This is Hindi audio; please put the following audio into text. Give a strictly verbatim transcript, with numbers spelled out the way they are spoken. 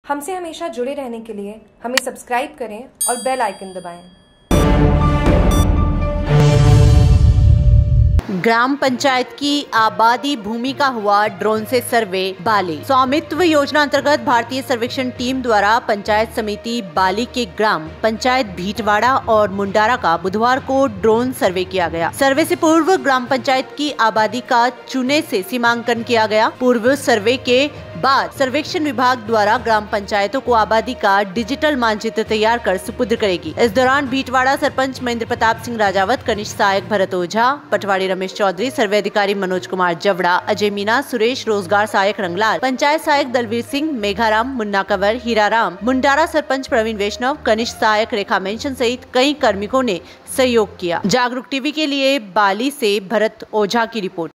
हमसे हमेशा जुड़े रहने के लिए हमें सब्सक्राइब करें और बेल आइकन दबाएं। ग्राम पंचायत की आबादी भूमि का हुआ ड्रोन से सर्वे बाली। स्वामित्व योजना अंतर्गत भारतीय सर्वेक्षण टीम द्वारा पंचायत समिति बाली के ग्राम पंचायत भीटवाड़ा और मुंडारा का बुधवार को ड्रोन सर्वे किया गया। सर्वे से पूर्व ग्राम पंचायत की आबादी का चुने से सीमांकन किया गया। पूर्व सर्वे के बाद सर्वेक्षण विभाग द्वारा ग्राम पंचायतों को आबादी का डिजिटल मानचित्र तैयार कर सुपुर्द करेगी। इस दौरान भीटवाड़ा सरपंच महेंद्र प्रताप सिंह राजावत, कनिष्ठ सहायक भरत ओझा, पटवाड़ी रमेश चौधरी, सर्वे अधिकारी मनोज कुमार जवड़ा, अजय मीना, सुरेश, रोजगार सहायक रंगलाल, पंचायत सहायक दलवीर सिंह, मेघाराम, मुन्ना कंवर, हीराराम, मुंडारा सरपंच प्रवीण वैष्णव, कनिष्ठ सहायक रेखा मेंशन सहित कई कार्मिकों ने सहयोग किया। जागरूक टीवी के लिए बाली से भरत ओझा की रिपोर्ट।